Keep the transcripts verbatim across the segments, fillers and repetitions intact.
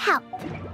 help.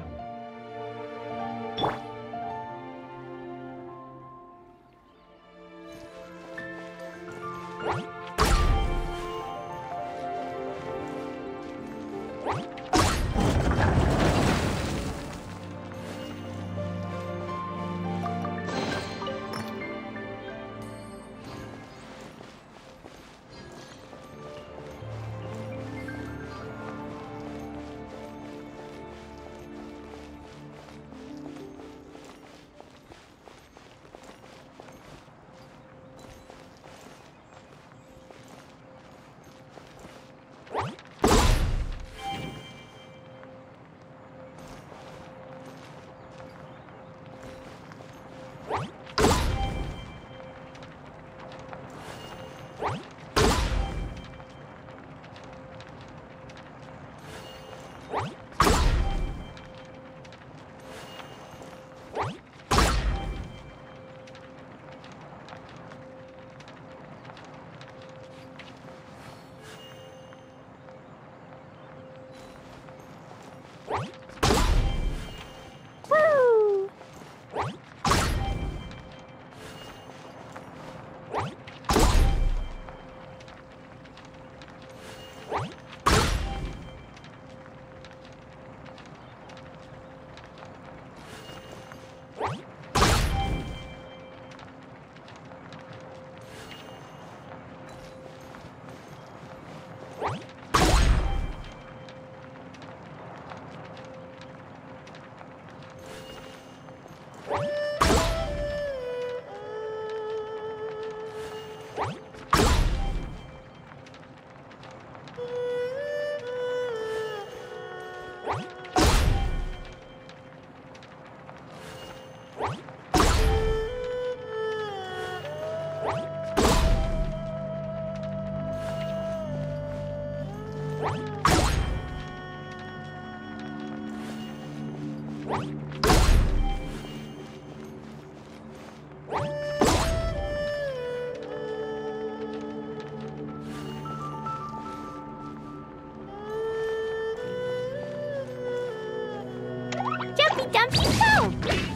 Jumpy, dumpy, go!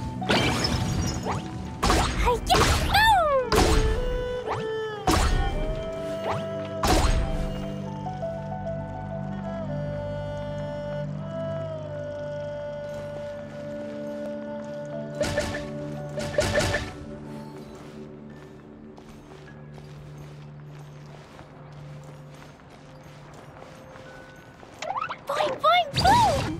Hi-ya! Boing, boing, boom!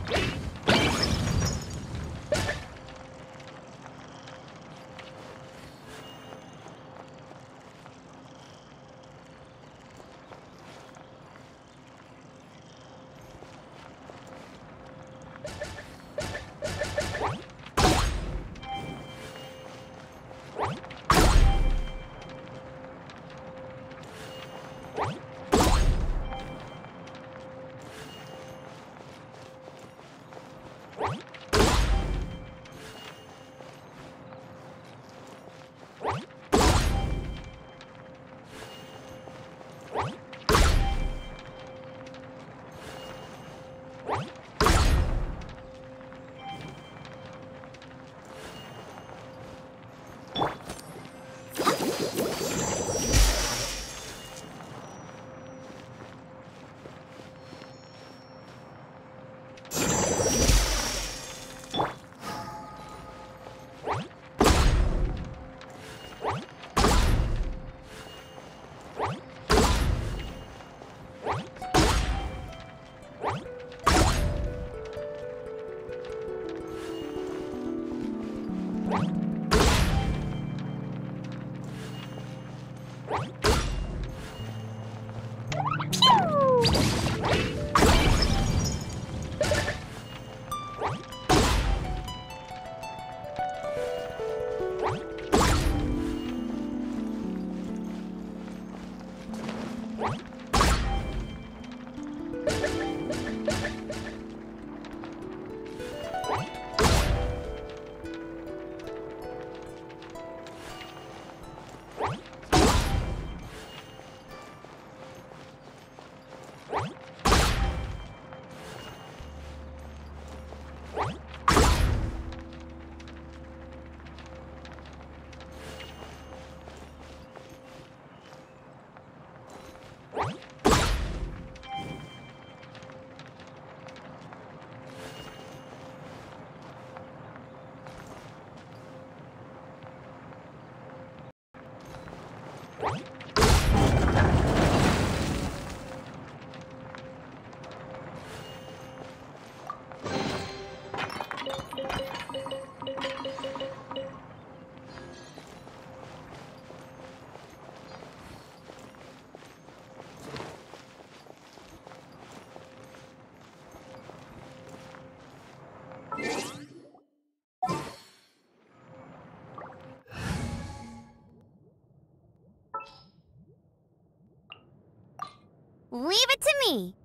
Leave it to me.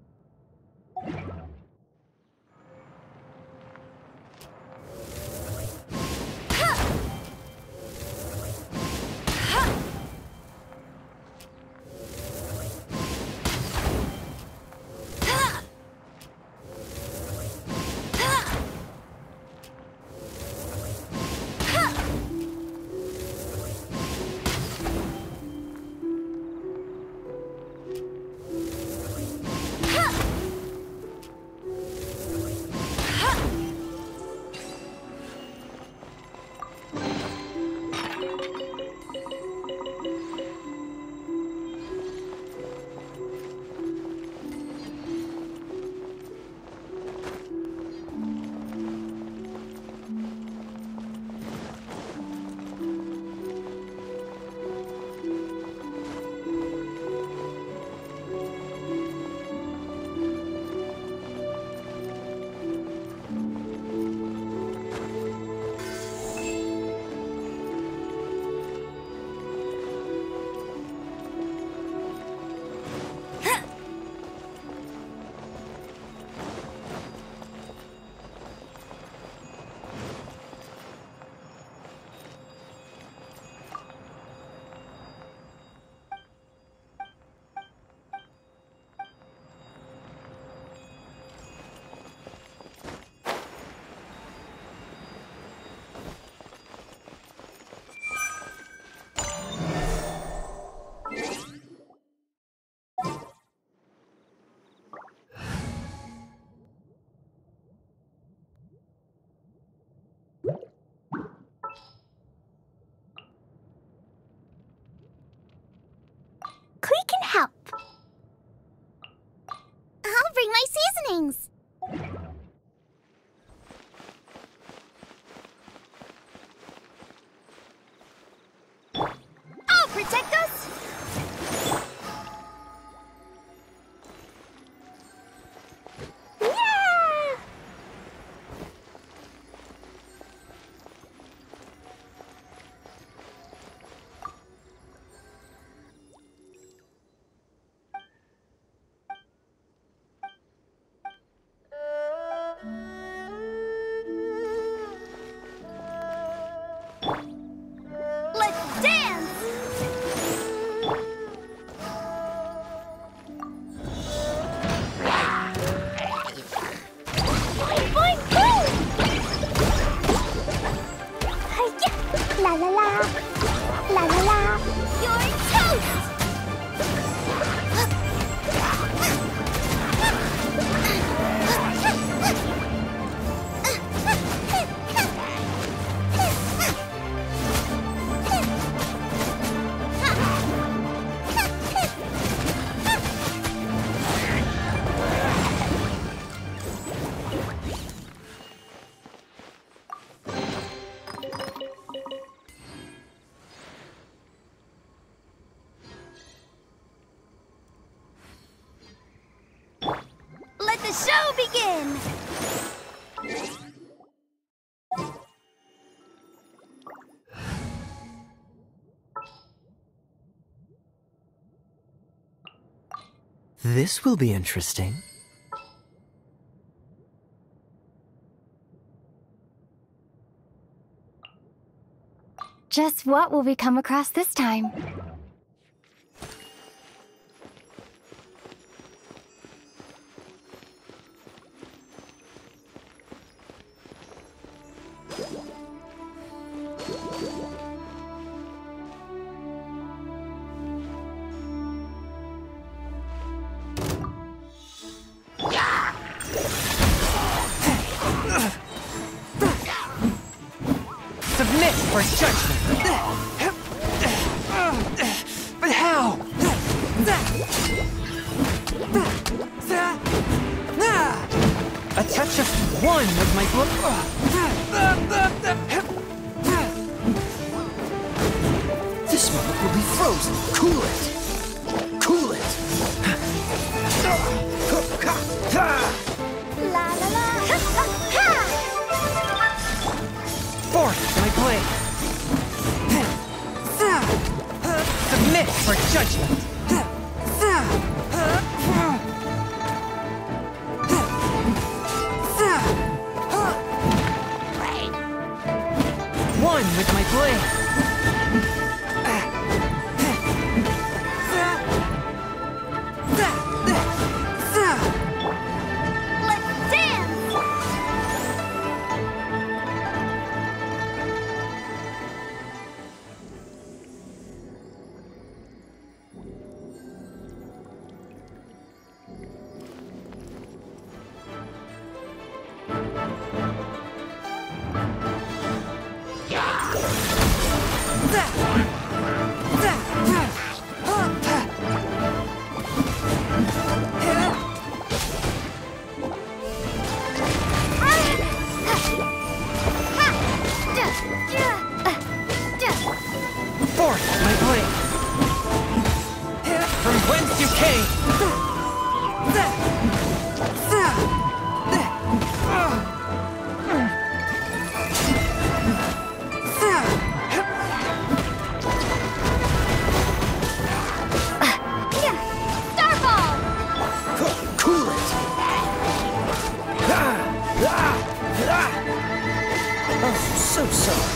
Klee can help. I'll bring my seasonings. I'll protect us. Yeah! Let's dance! Boing, boing, boing! Hi-ya! La la la! La la la! You're toast! Let the show begin! This will be interesting. Just what will we come across this time? Submit for judgment! But how? A touch of one with my book. This moment will be frozen. Cool it! Cool it! La la la! Ha! Forth my blade! Submit for judgment! One with my blade. Let's dance! Forth my blade. From whence you came. Starball! Cool it! Oh, so sorry.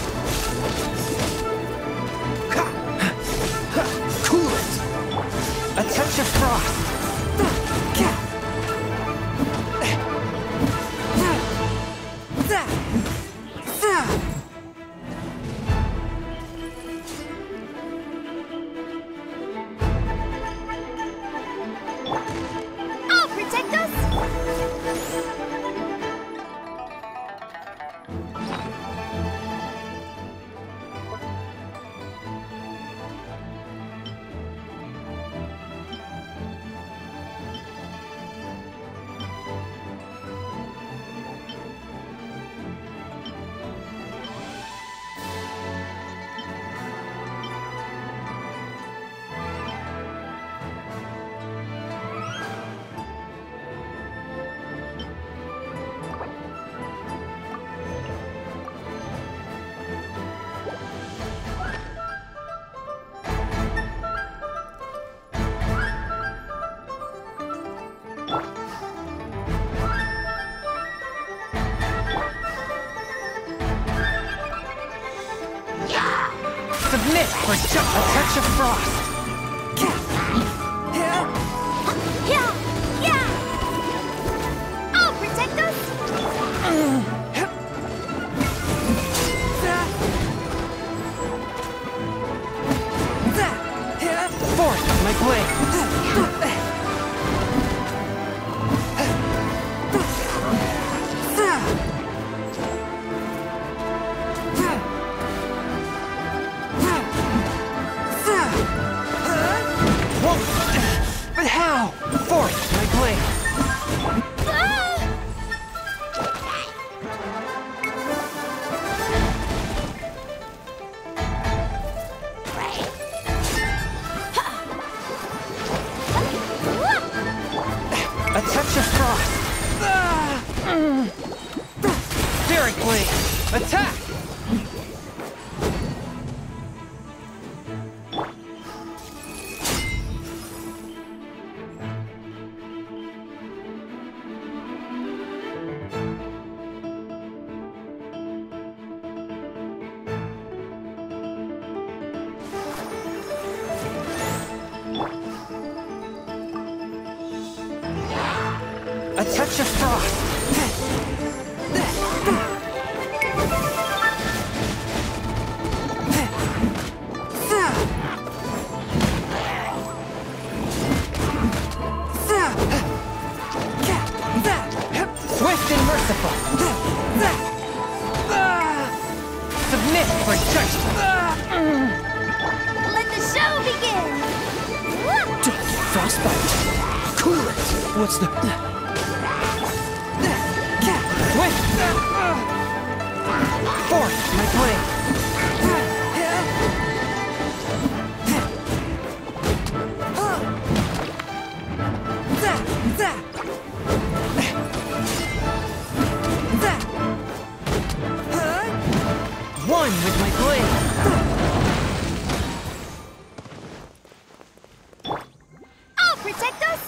Cool it! A touch of frost. I'll protect us! Submit for just a touch of frost. Yeah! Yeah! I'll protect us! Forth my blade. But how? Forth my blade. A touch of frost. Spirit blade. Attack! A touch of frost. Swift and merciful. Submit for judgment. Let the show begin! Frostbite! Cool it! What's the... Swift. Forth my blade. One with my blade. I'll protect us!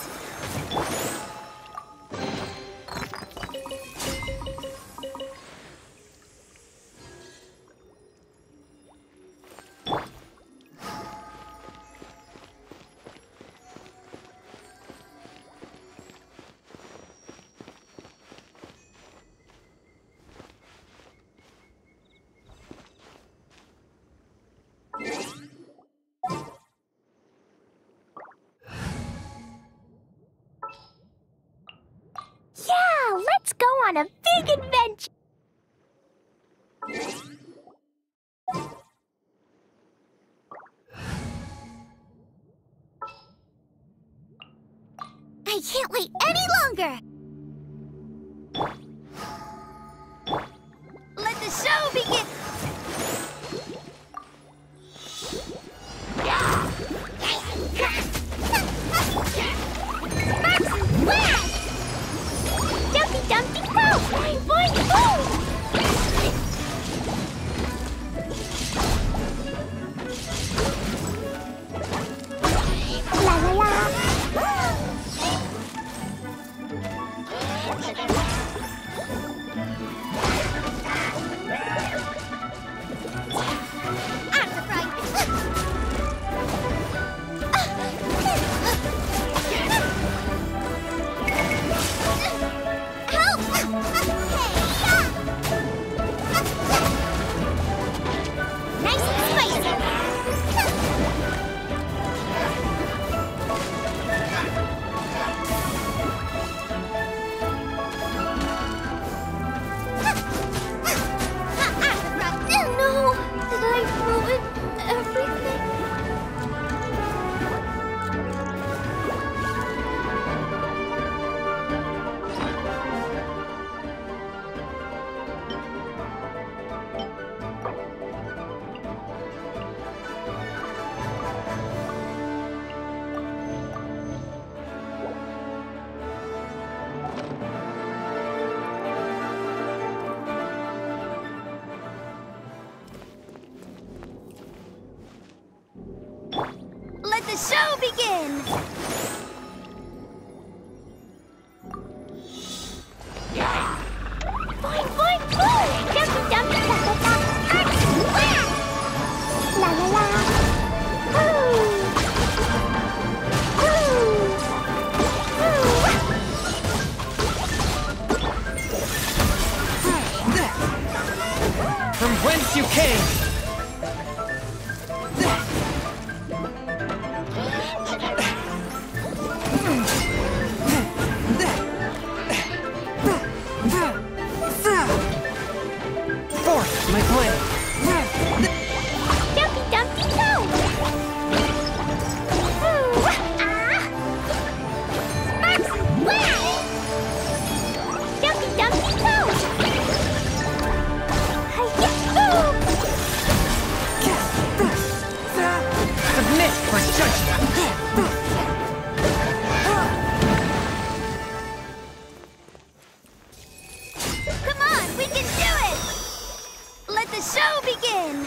Now let's go on a big adventure. I can't wait any longer. Let the show begin. Dumpty Dumpty Go! Boing Boing Boom! La la la! I'm surprised. Help! Nice and spicy. No! Did I ruin everything? Let the show begin! Boing, boing, boing! Dumpty, dumpty, da, da, da. Action, whack! La, la, la! Woo! Woo! Woo! From whence you came! Forth my blade! Dumpty, dumpty, go! Woo! Ah! Sparks and whack! Dumpty, dumpty, go! Hi-ya! Boom! Submit for judgment! Come on, we can do it! Let the show begin!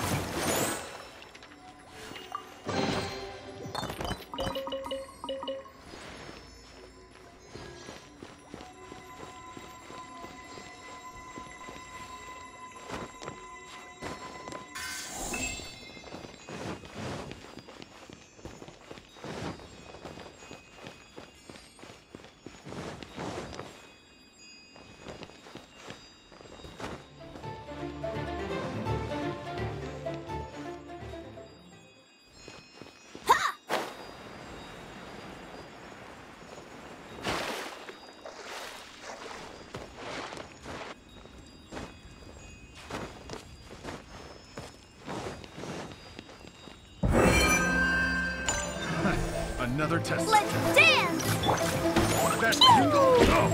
Another test. Let's dance! That tingle. Go.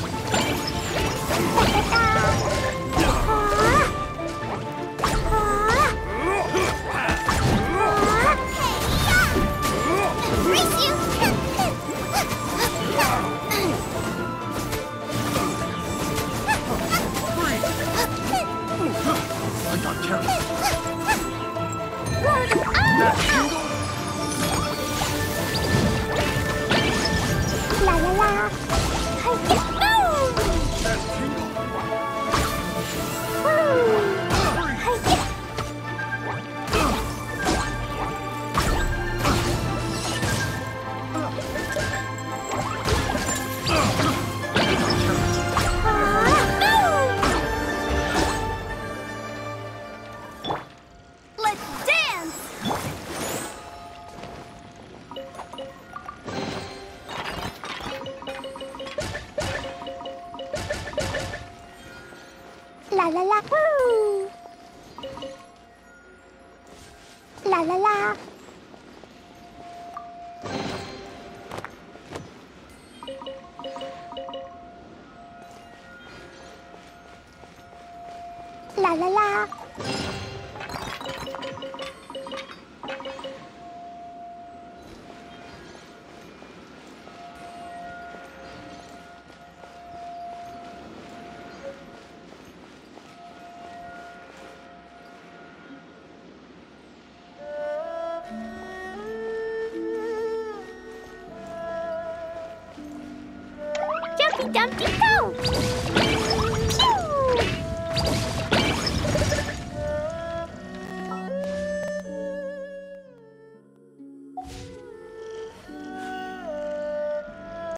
Race you! I got careless. Ah! That tingle. La la la! Hi-ya! Boom! That tingle. Woo! Hi-ya! Let's dance! La la la. Woo. La la la. La la la. Jumpy Dumpty Go!